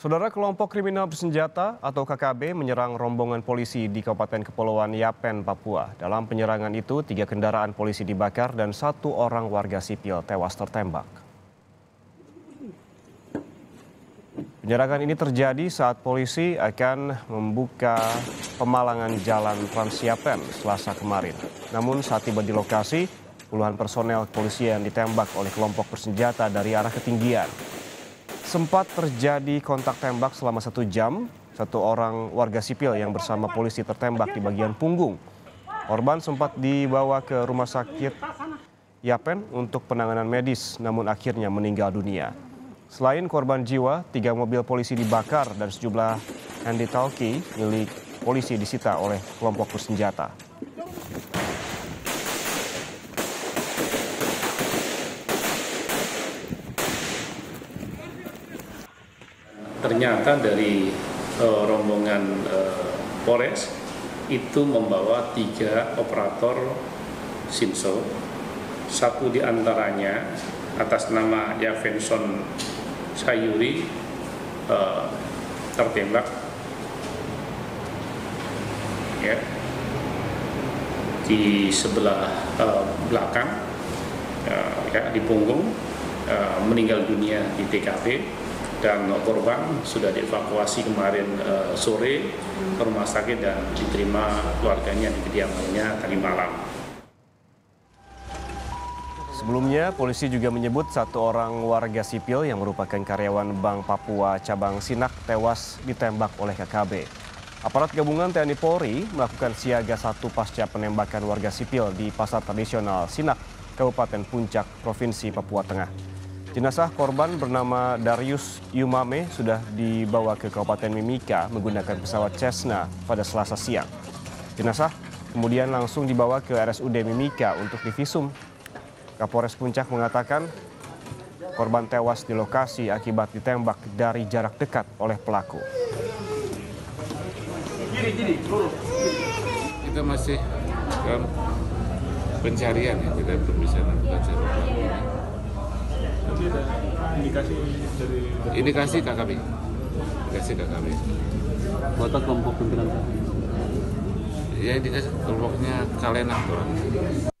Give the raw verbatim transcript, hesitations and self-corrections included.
Saudara, kelompok kriminal bersenjata atau K K B menyerang rombongan polisi di Kabupaten Kepulauan Yapen, Papua. Dalam penyerangan itu, tiga kendaraan polisi dibakar dan satu orang warga sipil tewas tertembak. Penyerangan ini terjadi saat polisi akan membuka pemalangan jalan Trans Yapen Selasa kemarin. Namun saat tiba di lokasi, puluhan personel kepolisian ditembak oleh kelompok bersenjata dari arah ketinggian. Sempat terjadi kontak tembak selama satu jam, satu orang warga sipil yang bersama polisi tertembak di bagian punggung. Korban sempat dibawa ke rumah sakit Yapen untuk penanganan medis, namun akhirnya meninggal dunia. Selain korban jiwa, tiga mobil polisi dibakar dan sejumlah handy-talkie milik polisi disita oleh kelompok bersenjata. Ternyata dari uh, rombongan uh, Polres itu membawa tiga operator Shinso. Satu diantaranya atas nama Yavenson Sayuri uh, tertembak ya, di sebelah uh, belakang uh, ya, di punggung, uh, meninggal dunia di T K P. Dan korban sudah dievakuasi kemarin uh, sore ke rumah sakit dan diterima keluarganya di kediamannya tadi malam. Sebelumnya, polisi juga menyebut satu orang warga sipil yang merupakan karyawan Bank Papua Cabang Sinak tewas ditembak oleh K K B. Aparat gabungan T N I Polri melakukan siaga satu pasca penembakan warga sipil di Pasar Tradisional Sinak, Kabupaten Puncak, Provinsi Papua Tengah. Jenazah korban bernama Darius Yumame sudah dibawa ke Kabupaten Mimika menggunakan pesawat Cessna pada Selasa siang. Jenazah kemudian langsung dibawa ke R S U D Mimika untuk divisum. Kapolres Puncak mengatakan korban tewas di lokasi akibat ditembak dari jarak dekat oleh pelaku. Kita masih dalam pencarian ya, kita belum bisa menentukan siapa pelakunya. Tapi ada indikasi dari Indikasi K K B, indikasi K K B. Batak kelompok pimpinan. Ya indikasi kelompoknya Kalena orang.